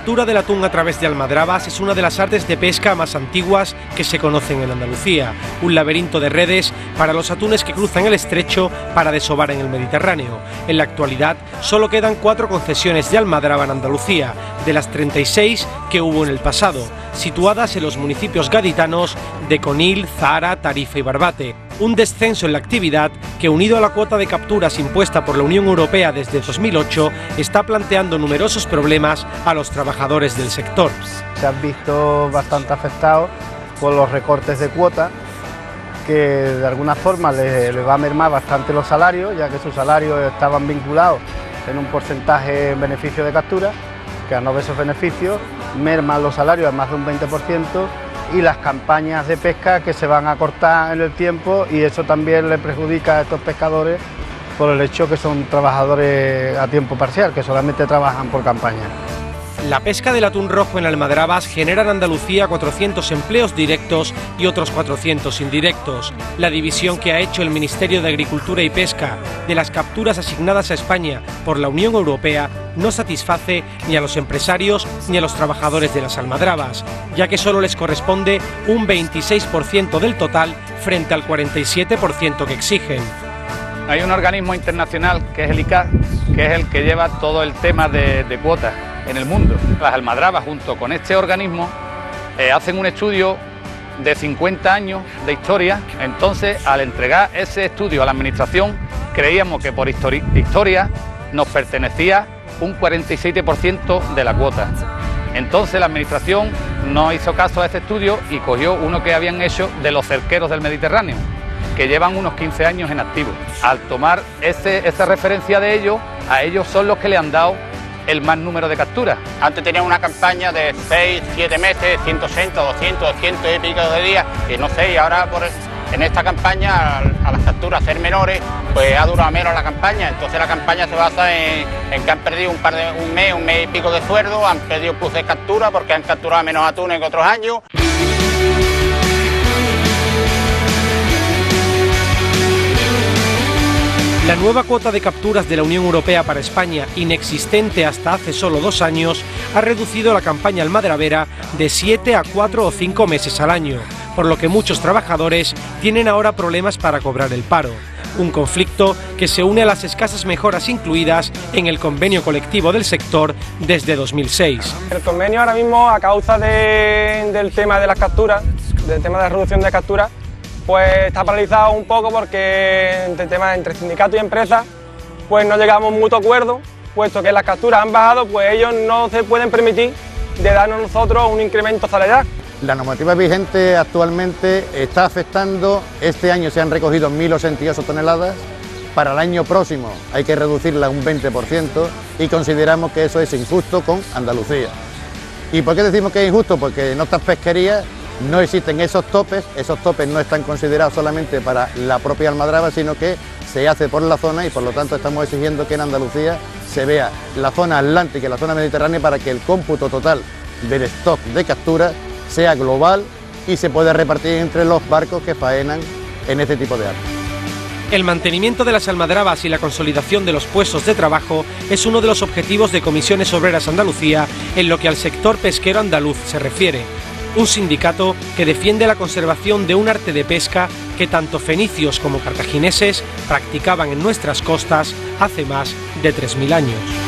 captura del atún a través de almadrabas es una de las artes de pesca más antiguas que se conocen en Andalucía, un laberinto de redes para los atunes que cruzan el estrecho para desovar en el Mediterráneo. En la actualidad solo quedan 4 concesiones de almadraba en Andalucía, de las 36 que hubo en el pasado, situadas en los municipios gaditanos de Conil, Zahara, Tarifa y Barbate. Un descenso en la actividad que, unido a la cuota de capturas impuesta por la Unión Europea desde 2008, está planteando numerosos problemas a los trabajadores del sector. Se han visto bastante afectados por los recortes de cuota, que de alguna forma les va a mermar bastante los salarios, ya que sus salarios estaban vinculados en un porcentaje en beneficio de captura, que al no ver esos beneficios merman los salarios a más de un 20%, y las campañas de pesca que se van a cortar en el tiempo, y eso también le perjudica a estos pescadores por el hecho que son trabajadores a tiempo parcial, que solamente trabajan por campaña. La pesca del atún rojo en almadrabas genera en Andalucía 400 empleos directos y otros 400 indirectos. La división que ha hecho el Ministerio de Agricultura y Pesca de las capturas asignadas a España por la Unión Europea no satisface ni a los empresarios ni a los trabajadores de las almadrabas, ya que solo les corresponde un 26% del total frente al 47% que exigen. Hay un organismo internacional que es el ICCAT, que es el que lleva todo el tema de cuotas en el mundo. Las almadrabas, junto con este organismo, hacen un estudio de 50 años de historia. Entonces, al entregar ese estudio a la administración, creíamos que por historia nos pertenecía un 47% de la cuota. Entonces la administración no hizo caso a este estudio y cogió uno que habían hecho de los cerqueros del Mediterráneo, que llevan unos 15 años en activo. Al tomar esa referencia de ellos, a ellos son los que le han dado el más número de capturas. Antes tenían una campaña de 6, 7 meses, 160, 200, 200 y pico de días, y no sé, y ahora en esta campaña, a las capturas ser menores, pues ha durado menos la campaña. Entonces la campaña se basa en que han perdido un mes y pico de sueldo, han perdido plus de captura porque han capturado menos atunes que otros años. La nueva cuota de capturas de la Unión Europea para España, inexistente hasta hace solo 2 años, ha reducido la campaña almadrabera de 7 a 4 o 5 meses al año, por lo que muchos trabajadores tienen ahora problemas para cobrar el paro. Un conflicto que se une a las escasas mejoras incluidas en el convenio colectivo del sector desde 2006. El convenio ahora mismo, a causa del tema de las capturas, del tema de la reducción de capturas, pues está paralizado un poco porque el tema entre sindicato y empresa pues no llegamos a mutuo acuerdo, puesto que las capturas han bajado, pues ellos no se pueden permitir de darnos a nosotros un incremento salarial. La normativa vigente actualmente está afectando, este año se han recogido 1.088 toneladas, para el año próximo hay que reducirla un 20% y consideramos que eso es injusto con Andalucía. ¿Y por qué decimos que es injusto? Porque en otras pesquerías no existen esos topes no están considerados solamente para la propia almadraba, sino que se hace por la zona y por lo tanto estamos exigiendo que en Andalucía se vea la zona atlántica y la zona mediterránea para que el cómputo total del stock de captura sea global y se pueda repartir entre los barcos que faenan en este tipo de artes. El mantenimiento de las almadrabas y la consolidación de los puestos de trabajo es uno de los objetivos de Comisiones Obreras Andalucía en lo que al sector pesquero andaluz se refiere. Un sindicato que defiende la conservación de un arte de pesca que tanto fenicios como cartagineses practicaban en nuestras costas hace más de 3000 años.